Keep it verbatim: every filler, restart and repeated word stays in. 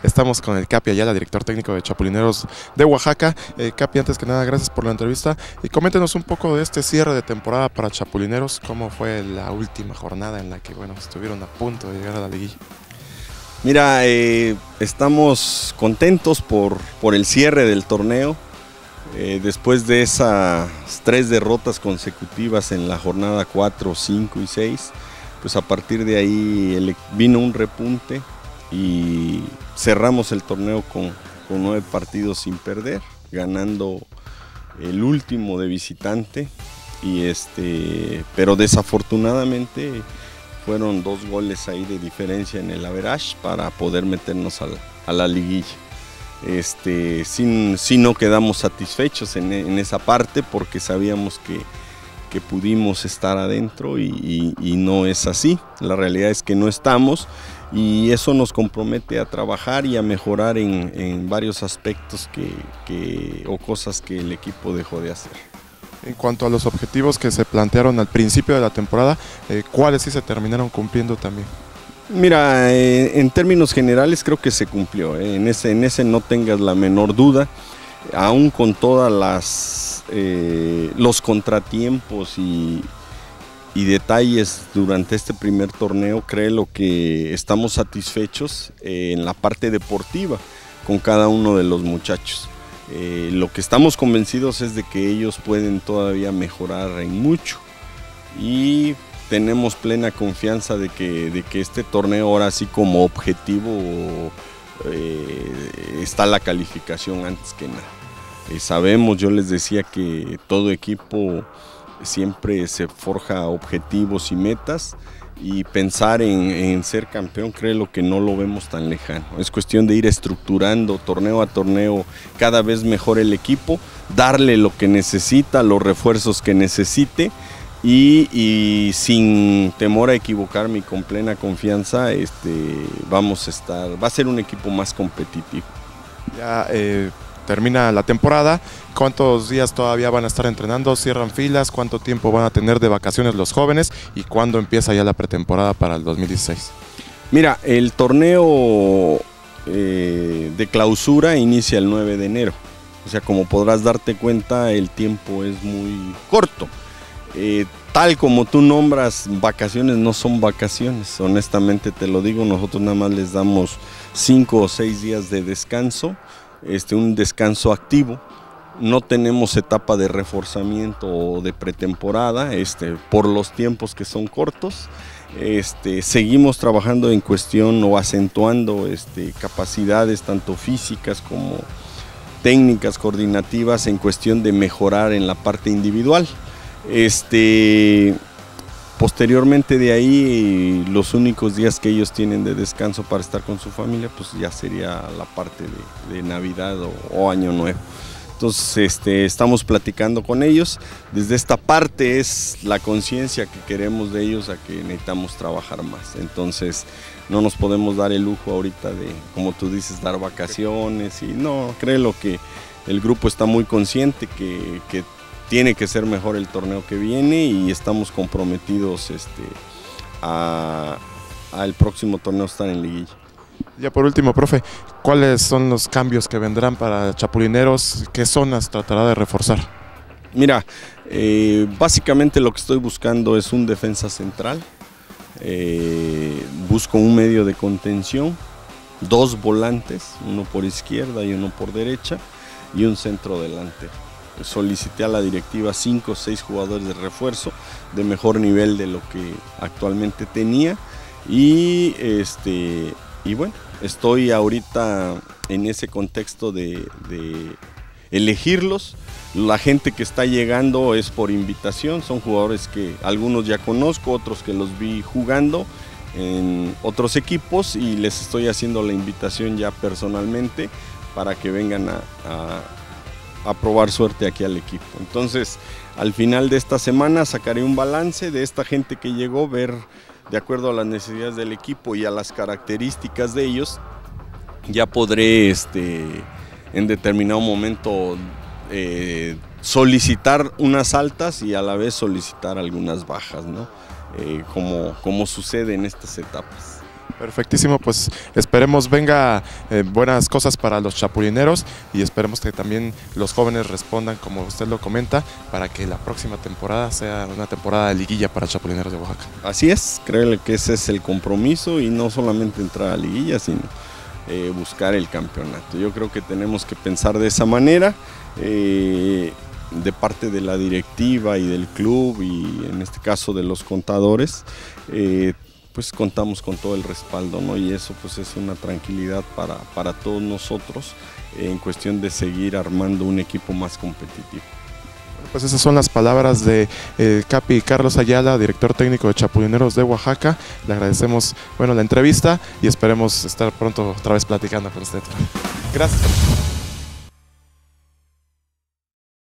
Estamos con el Capi Ayala, director técnico de Chapulineros de Oaxaca. Eh, Capi, antes que nada, gracias por la entrevista y coméntenos un poco de este cierre de temporada para Chapulineros. ¿Cómo fue la última jornada en la que, bueno, estuvieron a punto de llegar a la liguilla? Mira, eh, estamos contentos por, por el cierre del torneo. Eh, después de esas tres derrotas consecutivas en la jornada cuatro, cinco y seis, pues a partir de ahí el, vino un repunte y cerramos el torneo con, con nueve partidos sin perder, ganando el último de visitante, y este, pero desafortunadamente fueron dos goles ahí de diferencia en el average para poder meternos a la, a la liguilla. Este, sí, sí no quedamos satisfechos en, en esa parte porque sabíamos que, que pudimos estar adentro y, y, y no es así. La realidad es que no estamos y eso nos compromete a trabajar y a mejorar en, en varios aspectos que, que, o cosas que el equipo dejó de hacer. En cuanto a los objetivos que se plantearon al principio de la temporada, eh, ¿cuáles sí se terminaron cumpliendo también? Mira, eh, en términos generales creo que se cumplió, eh. en, ese, en ese no tengas la menor duda, aún con todas las eh, los contratiempos y, y detalles durante este primer torneo. Creo que estamos satisfechos eh, en la parte deportiva con cada uno de los muchachos. Eh, lo que estamos convencidos es de que ellos pueden todavía mejorar en mucho y tenemos plena confianza de que, de que este torneo ahora sí como objetivo eh, está la calificación antes que nada. Eh, sabemos, yo les decía que todo equipo siempre se forja objetivos y metas, y pensar en, en ser campeón, creo que no lo vemos tan lejano. Es cuestión de ir estructurando torneo a torneo cada vez mejor el equipo, darle lo que necesita, los refuerzos que necesite, y, y sin temor a equivocarme y con plena confianza, este, vamos a estar, va a ser un equipo más competitivo. Ya eh, termina la temporada. ¿Cuántos días todavía van a estar entrenando? ¿Cierran filas? ¿Cuánto tiempo van a tener de vacaciones los jóvenes? ¿Y cuándo empieza ya la pretemporada para el dos mil dieciséis? Mira, el torneo eh, de clausura inicia el nueve de enero. O sea, como podrás darte cuenta, el tiempo es muy corto. Eh, tal como tú nombras, vacaciones no son vacaciones. Honestamente te lo digo, nosotros nada más les damos cinco o seis días de descanso, este, un descanso activo. No tenemos etapa de reforzamiento o de pretemporada, este, por los tiempos que son cortos. Este, seguimos trabajando en cuestión o acentuando este, capacidades tanto físicas como técnicas, coordinativas, en cuestión de mejorar en la parte individual. Este, posteriormente de ahí, los únicos días que ellos tienen de descanso para estar con su familia, pues ya sería la parte de, de Navidad o, o Año Nuevo. Entonces este, estamos platicando con ellos. Desde esta parte es la conciencia que queremos de ellos, a que necesitamos trabajar más. Entonces no nos podemos dar el lujo ahorita de, como tú dices, dar vacaciones. Y no, creo que el grupo está muy consciente que, que tiene que ser mejor el torneo que viene, y estamos comprometidos este, a, a el próximo torneo estar en liguilla. Ya por último, profe, ¿cuáles son los cambios que vendrán para Chapulineros? ¿Qué zonas tratará de reforzar? Mira, eh, básicamente lo que estoy buscando es un defensa central, eh, busco un medio de contención, dos volantes, uno por izquierda y uno por derecha, y un centro delantero. Solicité a la directiva cinco o seis jugadores de refuerzo de mejor nivel de lo que actualmente tenía, y este y bueno, estoy ahorita en ese contexto de, de elegirlos. La gente que está llegando es por invitación, son jugadores que algunos ya conozco, otros que los vi jugando en otros equipos, y les estoy haciendo la invitación ya personalmente para que vengan a, a a probar suerte aquí al equipo. Entonces, al final de esta semana sacaré un balance de esta gente que llegó, ver de acuerdo a las necesidades del equipo y a las características de ellos. Ya podré este, en determinado momento eh, solicitar unas altas y a la vez solicitar algunas bajas, ¿no? Eh, como, como sucede en estas etapas. Perfectísimo, pues esperemos venga eh, buenas cosas para los chapulineros y esperemos que también los jóvenes respondan como usted lo comenta para que la próxima temporada sea una temporada de liguilla para Chapulineros de Oaxaca. Así es, créele que ese es el compromiso y no solamente entrar a liguilla, sino eh, buscar el campeonato. Yo creo que tenemos que pensar de esa manera, eh, de parte de la directiva y del club y en este caso de los contadores, eh, pues contamos con todo el respaldo, ¿no? Y eso pues es una tranquilidad para, para todos nosotros eh, en cuestión de seguir armando un equipo más competitivo. Bueno, pues esas son las palabras de eh, Capi Carlos Ayala, director técnico de Chapulineros de Oaxaca. Le agradecemos bueno, la entrevista y esperemos estar pronto otra vez platicando con usted. Gracias.